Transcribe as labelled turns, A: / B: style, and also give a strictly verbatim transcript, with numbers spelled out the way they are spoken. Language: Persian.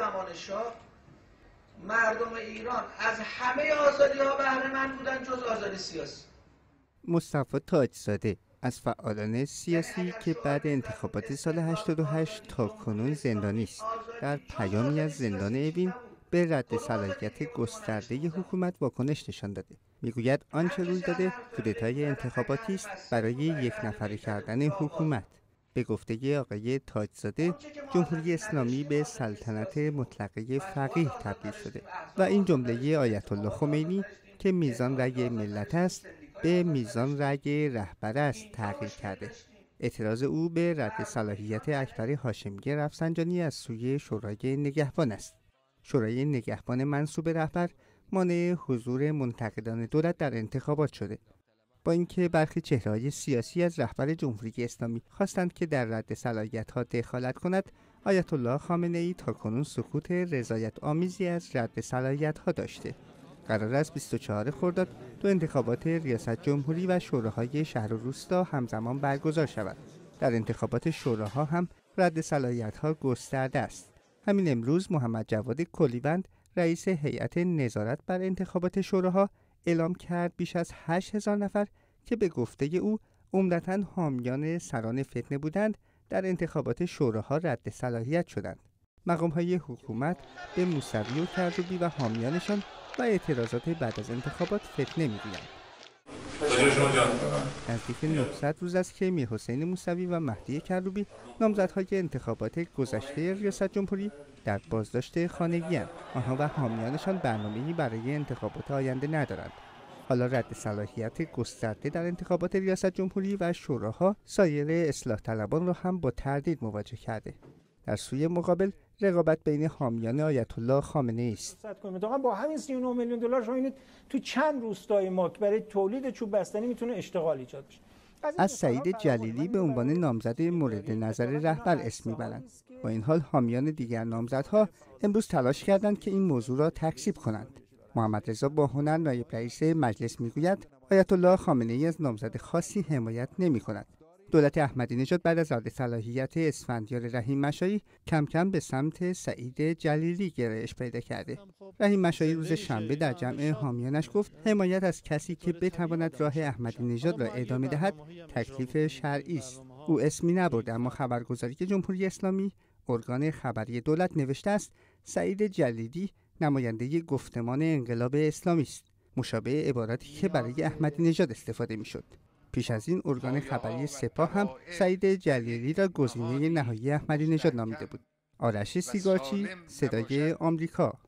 A: زمان شاه مردم ایران از همه آزادی ها بهره مند بودن جز آزادی سیاسی.
B: مصطفی تاجزاده از فعالان سیاسی که بعد انتخابات سال هشتاد و هشت تا کنون زندانی است، در پیامی از زندان اوین به رد صلاحیت گسترده حکومت واکنش نشان داده. میگوید آنچه روی داده کودتای انتخاباتی است برای یک نفره کردن حکومت. به گفته آقای تاجزاده، جمهوری اسلامی به سلطنت مطلقه فقیه تبدیل شده و این جمله آیت الله خمینی که میزان رأی ملت است به میزان رأی رهبر است تغییر کرده. اعتراض او به رد صلاحیت اکبر هاشمی رفسنجانی از سوی شورای نگهبان است. شورای نگهبان منصوب رهبر مانع حضور منتقدان دولت در انتخابات شده. با اینکه برخی چهره‌های سیاسی از رهبر جمهوری اسلامی خواستند که در رد صلاحیت‌ها دخالت کند، آیت الله خامنه‌ای تاکنون سکوت رضایت آمیزی از رد صلاحیت‌ها داشته. قرار است بیست و چهارم خرداد دو انتخابات ریاست جمهوری و شوراهای شهر و روستا همزمان برگزار شود. در انتخابات شوراها هم رد صلاحیت‌ها گسترده است. همین امروز محمد جواد کلیوند رئیس هیئت نظارت بر انتخابات شوراها اعلام کرد بیش از هشت هزار نفر که به گفته او عمدتاً حامیان سران فتنه بودند در انتخابات شوراها رد صلاحیت شدند. مقام‌های حکومت به موسوی و کروبی و حامیانشان و اعتراضات بعد از انتخابات فتنه می‌گویند. نزدیک نهصد روز است که میرحسین موسوی و مهدی کروبی نامزدهای انتخابات گذشته ریاست جمهوری در بازداشت خانگی‌اند. آنها و حامیانشان برنامه‌ای برای انتخابات آینده ندارند. حالا رد صلاحیت گسترده در انتخابات ریاست جمهوری و شوراها سایر اصلاح طلبان را هم با تردید مواجه کرده. در سوی مقابل رقابت بین حامیان آیت الله خامنه‌ای است.
C: با همین سی و نه میلیون دلار شما ببینید تو چند روستای ما برای تولید چوب بستنی میتونه اشتغال ایجاد بشه.
B: از سعید جلیلی به عنوان نامزد مورد نظر رهبر اسم میبرند. با این حال حامیان دیگر نامزدها امروز تلاش کردند که این موضوع را تکذیب کنند. محمد رضا باهنر نایب رئیس مجلس میگوید آیت الله خامنه‌ای از نامزد خاصی حمایت نمی‌کند. دولت احمدی نژاد بعد از رد صلاحیت اسفندیار رحیم مشایی کم کم به سمت سعید جلیلی گرایش پیدا کرده. رحیم مشایی روز شنبه در جمع حامیانش گفت حمایت از کسی که بتواند راه احمدی نژاد را ادامه دهد تکلیف شرعی است. او اسمی نبرد، اما خبرگزاری جمهوری اسلامی ارگان خبری دولت نوشته است سعید جلیلی نماینده گفتمان انقلاب اسلامی است، مشابه عباراتی که برای احمدی نژاد استفاده می‌شد. پیش از این ارگان خبری سپاه هم سعید جلیلی را گزینه نهایی احمدی نژاد نامیده بود. آرش سیگارچی، صدای آمریکا.